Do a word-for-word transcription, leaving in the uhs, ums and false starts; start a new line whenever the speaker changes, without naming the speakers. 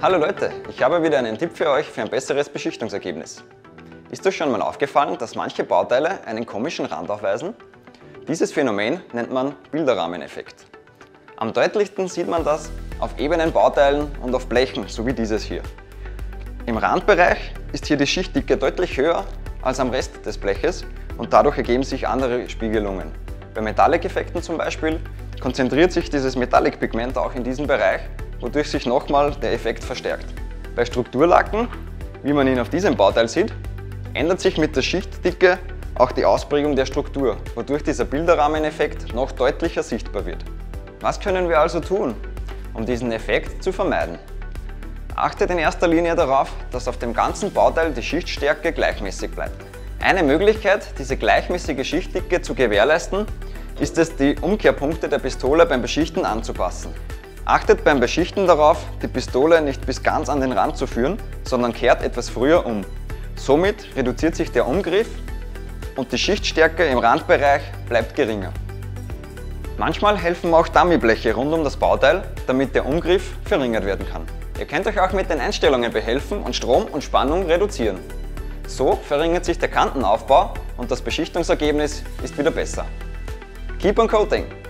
Hallo Leute, ich habe wieder einen Tipp für euch für ein besseres Beschichtungsergebnis. Ist euch schon mal aufgefallen, dass manche Bauteile einen komischen Rand aufweisen? Dieses Phänomen nennt man Bilderrahmeneffekt. Am deutlichsten sieht man das auf ebenen Bauteilen und auf Blechen, so wie dieses hier. Im Randbereich ist hier die Schichtdicke deutlich höher als am Rest des Bleches und dadurch ergeben sich andere Spiegelungen. Bei Metallic-Effekten zum Beispiel konzentriert sich dieses Metallic-Pigment auch in diesen Bereich, wodurch sich nochmal der Effekt verstärkt. Bei Strukturlacken, wie man ihn auf diesem Bauteil sieht, ändert sich mit der Schichtdicke auch die Ausprägung der Struktur, wodurch dieser Bilderrahmeneffekt noch deutlicher sichtbar wird. Was können wir also tun, um diesen Effekt zu vermeiden? Achtet in erster Linie darauf, dass auf dem ganzen Bauteil die Schichtstärke gleichmäßig bleibt. Eine Möglichkeit, diese gleichmäßige Schichtdicke zu gewährleisten, ist es, die Umkehrpunkte der Pistole beim Beschichten anzupassen. Achtet beim Beschichten darauf, die Pistole nicht bis ganz an den Rand zu führen, sondern kehrt etwas früher um. Somit reduziert sich der Umgriff und die Schichtstärke im Randbereich bleibt geringer. Manchmal helfen auch Dummybleche rund um das Bauteil, damit der Umgriff verringert werden kann. Ihr könnt euch auch mit den Einstellungen behelfen und Strom und Spannung reduzieren. So verringert sich der Kantenaufbau und das Beschichtungsergebnis ist wieder besser. Keep on coating!